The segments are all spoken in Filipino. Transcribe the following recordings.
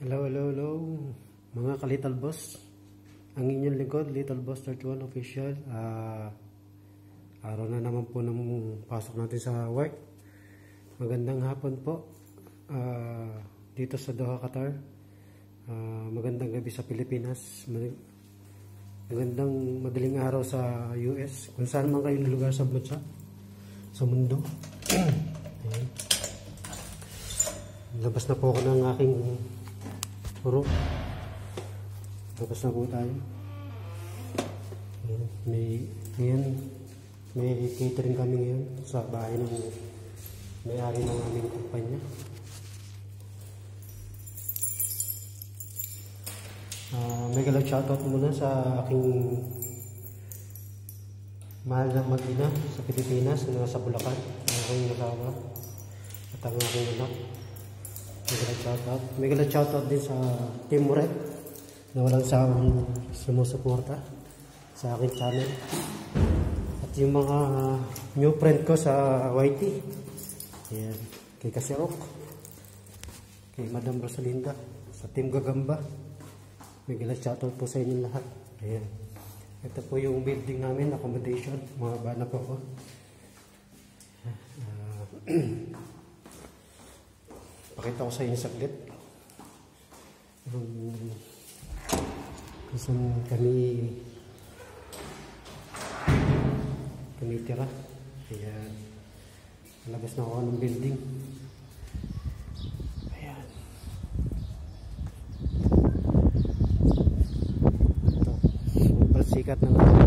Hello, hello, hello mga ka-Little Boss. Ang inyong lingkod, Little Boss 31 Official. Araw na naman po ng pasok natin sa work. Magandang hapon po dito sa Doha, Qatar. Magandang gabi sa Pilipinas. Magandang madaling araw sa US. Kung saan man kayo lugar sa bansa, sa mundo. Labas na po ako ng aking puro. Tapos na po tayo. May catering kami ngayon sa bahay ng may-ari ng aming kumpanya. May galang shoutout muna sa aking mahal na mag-ina sa Pilipinas na nasa Bulacan, ang aking nakawa at ang aking anak. May galang shoutout din sa Team Red na walang sawang sumusuporta sa aking channel. At yung mga new friend ko sa YT, ayan, kay Kasirok, kay Madam Rosalinda, sa Team Gagamba, may galang shoutout po sa inyo lahat. Ayan. Ito po yung building namin, accommodation, mga bana po ako. Pakita ko sa inyo saglit kung saan kami tira. Ayan, labas na ako ng building. Ayan, ito super sikat ng araw.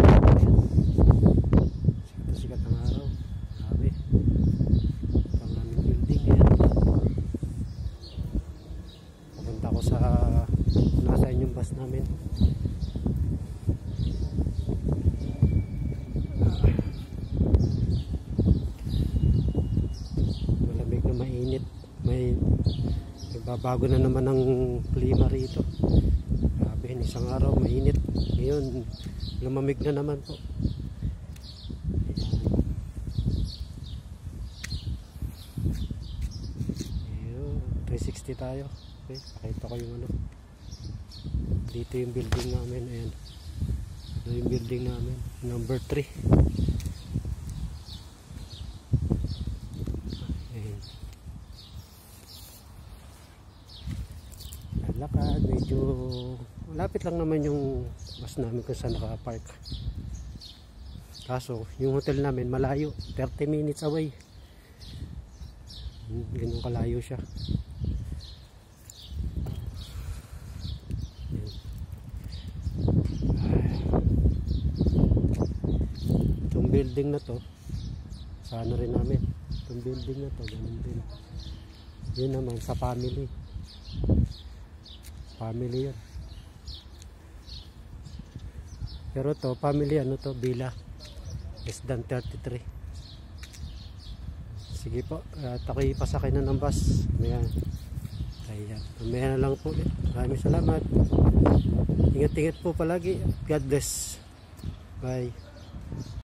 Sikat ng araw, grabe. Ito ang aming building. Ayan, pupunta ko sa nasa inyong bus namin. Malamig na mainit, may nagbabago na naman ang klima rito. Grabe, isang araw mainit, ngayon lumamig na naman po. Ayan, 360 tayo. Okay, pakita ko yung ano. Dito yung building namin. Ayan, ito yung building namin, number 3. Ayan, lakad, medyo malapit lang naman yung bus namin kung saan nakapark. Kaso yung hotel namin malayo, 30 minutes away. Ganun kalayo siya. Itong building na to, sa ano rin namin, itong building na to, ganun din. Yun naman sa family yun. Pero to family, ano to, Villa less than 33. Sige po, at ako'y pasakay na ng bus. Ayan, mamaya na lang po. Maraming salamat. Ingat-ingat po palagi. God bless. Bye.